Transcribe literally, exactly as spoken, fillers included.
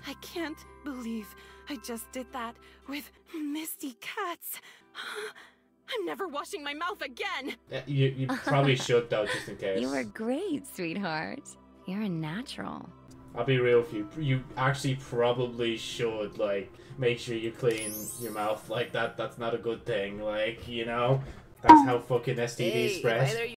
I can't believe I just did that with Misty Cats. I'm never washing my mouth again. Uh, You, you probably should, though, just in case. You were great, sweetheart. You're a natural. I'll be real with you. You actually probably should, like, make sure you clean your mouth like that. That's not a good thing. Like, you know, that's how fucking S T Ds Hey, spread. either